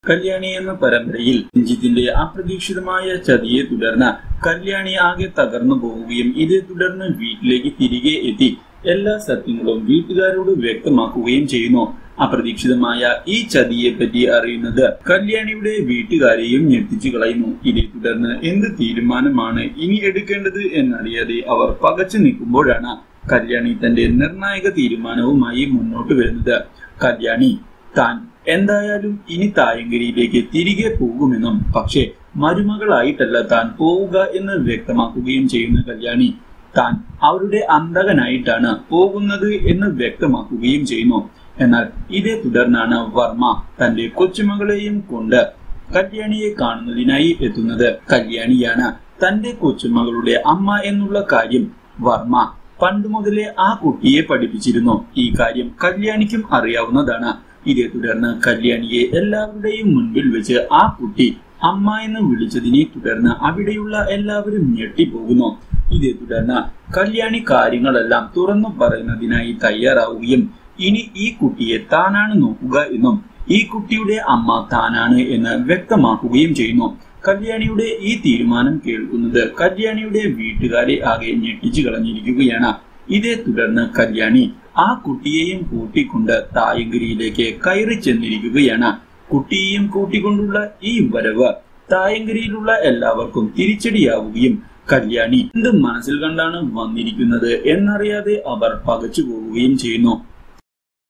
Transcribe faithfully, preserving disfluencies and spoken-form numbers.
കല്യാണി എന്ന പരമ്പരയിൽ രഞ്ജിത്തിന്റെ അപ്രതീക്ഷിതമായ ചതിയെ തുടർന്ന് കല്യാണി ആകെ തകർന്നു പോവുകയും ഇതേ തുടർന്ന് വീട്ടിലേക്ക് തിരികെ എത്തി എല്ലാ സത്യങ്ങളും വീട്ടുകാരോട് വ്യക്തമാക്കുകയും ചെയ്യുന്നു. അപ്രതീക്ഷിതമായ ഈ ചതിയെ പറ്റി അറിയുന്നത് കല്യാണിയുടെ വീട്ടുകാരെയും ഞെട്ടിച്ചു കളയുന്നു. ഇതേ തുടർന്ന് എന്ത് തീരുമാനമാണ് ഇനി എടുക്കേണ്ടത് എന്നറിയാതെ അവർ പകച്ചു നിൽക്കുമ്പോഴാണ് കല്യാണി തന്റെ നിർണായക തീരുമാനവുമായി മുന്നോട്ട് വരുന്നത്. കല്യാണി താൻ എന്തായാലും ഇനി തായങ്കരിയിലേക്ക് തിരികെ പോകുമെന്നും പക്ഷെ മരുമകളായിട്ടല്ല താൻ പോവുക എന്ന് വ്യക്തമാക്കുകയും ചെയ്യുന്ന കല്യാണി താൻ അവരുടെ അന്തകനായിട്ടാണ് പോകുന്നത് എന്ന് വ്യക്തമാക്കുകയും ചെയ്യുന്നു. എന്നാൽ ഇതേ തുടർന്നാണ് വർമ്മ തന്റെ കൊച്ചുമകളെയും കൊണ്ട് കല്യാണിയെ കാണുന്നതിനായി എത്തുന്നത്. കല്യാണിയാണ് തന്റെ കൊച്ചുമകളുടെ അമ്മ എന്നുള്ള കാര്യം വർമ്മ പണ്ട് മുതലേ ആ കുട്ടിയെ പഠിപ്പിച്ചിരുന്നു. ഈ കാര്യം കല്യാണിക്കും അറിയാവുന്നതാണ്. ഇതേ തുടർന്ന് കല്യാണിയെ എല്ലാവരുടെയും മുൻപിൽ വെച്ച് ആ കുട്ടി അമ്മ എന്ന് വിളിച്ചതിനെ തുടർന്ന് അവിടെയുള്ള എല്ലാവരും ഞെട്ടിപ്പോകുന്നു. ഇതേ തുടർന്ന് കല്യാണി കാര്യങ്ങളെല്ലാം തുറന്നു പറയുന്നതിനായി തയ്യാറാവുകയും ഇനി ഈ കുട്ടിയെ താനാണ് നോക്കുക എന്നും ഈ കുട്ടിയുടെ അമ്മ താനാണ് എന്ന് വ്യക്തമാക്കുകയും ചെയ്യുന്നു. കല്യാണിയുടെ ഈ തീരുമാനം കേൾക്കുന്നത് കല്യാണിയുടെ വീട്ടുകാരെ ആകെ ഞെട്ടിച്ചു കളഞ്ഞിരിക്കുകയാണ്. ഇതേ തുടർന്ന് കല്യാണി ആ കുട്ടിയെയും കൂട്ടിക്കൊണ്ട് തായങ്കരിയിലേക്ക് കയറി ചെന്നിരിക്കുകയാണ്. കുട്ടിയെയും കൂട്ടിക്കൊണ്ടുള്ള ഈ വരവ് തായങ്കരിയിലുള്ള എല്ലാവർക്കും തിരിച്ചടിയാവുകയും കല്യാണി എന്ത് മനസ്സിൽ കണ്ടാണ് വന്നിരിക്കുന്നത് എന്നറിയാതെ അവർ പകച്ചു പോവുകയും ചെയ്യുന്നു.